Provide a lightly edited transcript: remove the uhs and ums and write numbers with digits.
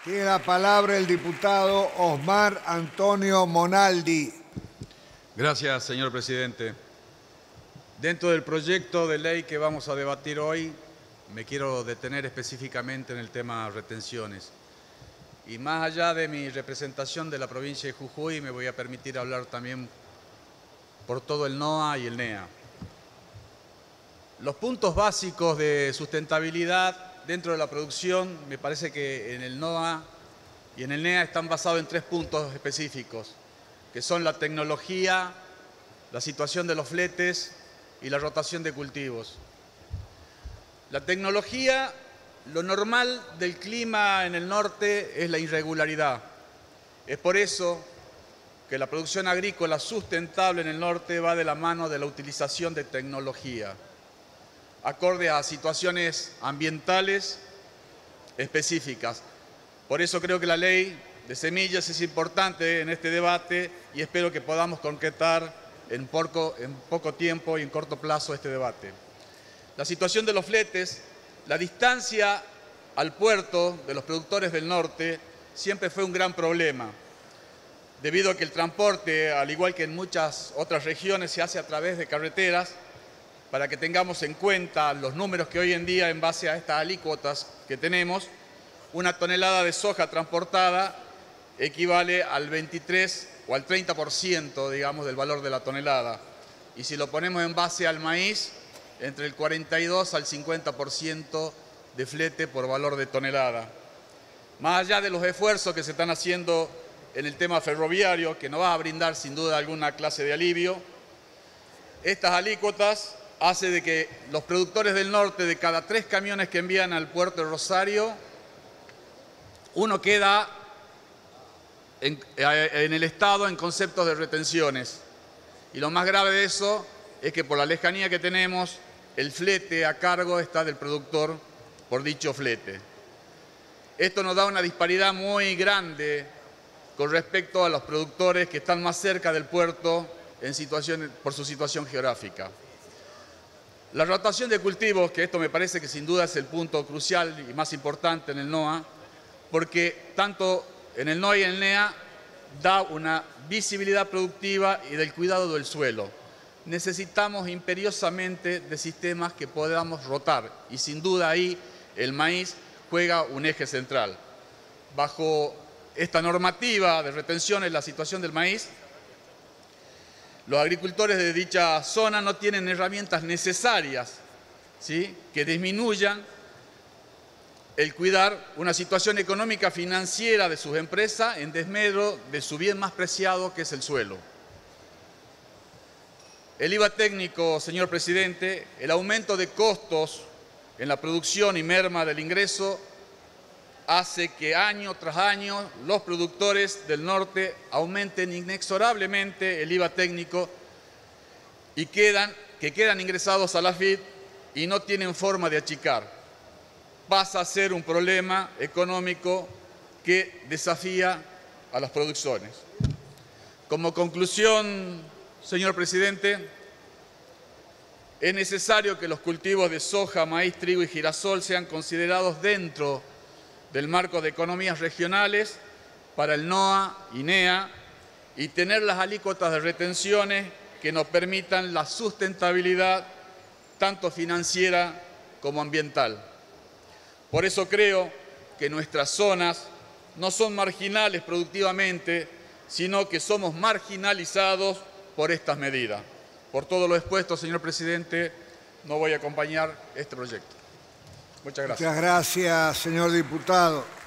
Tiene la palabra el diputado Osmar Antonio Monaldi. Gracias, señor presidente. Dentro del proyecto de ley que vamos a debatir hoy, me quiero detener específicamente en el tema retenciones. Y más allá de mi representación de la provincia de Jujuy, me voy a permitir hablar también por todo el NOA y el NEA. Los puntos básicos de sustentabilidad dentro de la producción, me parece que en el NOA y en el NEA están basados en 3 puntos específicos, que son la tecnología, la situación de los fletes y la rotación de cultivos. La tecnología, lo normal del clima en el norte es la irregularidad. Es por eso que la producción agrícola sustentable en el norte va de la mano de la utilización de tecnología, acorde a situaciones ambientales específicas. Por eso creo que la ley de semillas es importante en este debate y espero que podamos concretar en poco tiempo y en corto plazo este debate. La situación de los fletes, la distancia al puerto de los productores del norte siempre fue un gran problema, debido a que el transporte, al igual que en muchas otras regiones, se hace a través de carreteras. Para que tengamos en cuenta los números que hoy en día, en base a estas alícuotas que tenemos, una tonelada de soja transportada equivale al 23 o al 30%, digamos, del valor de la tonelada. Y si lo ponemos en base al maíz, entre el 42 al 50% de flete por valor de tonelada. Más allá de los esfuerzos que se están haciendo en el tema ferroviario, que nos va a brindar sin duda alguna clase de alivio, estas alícuotas hace de que los productores del norte, de cada 3 camiones que envían al puerto de Rosario, uno queda en el Estado en conceptos de retenciones. Y lo más grave de eso es que por la lejanía que tenemos, el flete a cargo está del productor por dicho flete. Esto nos da una disparidad muy grande con respecto a los productores que están más cerca del puerto por su situación geográfica. La rotación de cultivos, que esto me parece que sin duda es el punto crucial y más importante en el NOA, porque tanto en el NOA y en el NEA da una visibilidad productiva y del cuidado del suelo. Necesitamos imperiosamente de sistemas que podamos rotar y sin duda ahí el maíz juega un eje central. Bajo esta normativa de retenciones, la situación del maíz, los agricultores de dicha zona no tienen herramientas necesarias, ¿sí?, que disminuyan el cuidar una situación económica financiera de sus empresas en desmedro de su bien más preciado, que es el suelo. El IVA técnico, señor presidente, el aumento de costos en la producción y merma del ingreso hace que año tras año los productores del norte aumenten inexorablemente el IVA técnico y quedan ingresados a la AFIP y no tienen forma de achicar. Pasa a ser un problema económico que desafía a las producciones. Como conclusión, señor presidente, es necesario que los cultivos de soja, maíz, trigo y girasol sean considerados dentro del marco de economías regionales para el NOA y NEA y tener las alícuotas de retenciones que nos permitan la sustentabilidad tanto financiera como ambiental. Por eso creo que nuestras zonas no son marginales productivamente, sino que somos marginalizados por estas medidas. Por todo lo expuesto, señor presidente, no voy a acompañar este proyecto. Muchas gracias. Muchas gracias, señor diputado.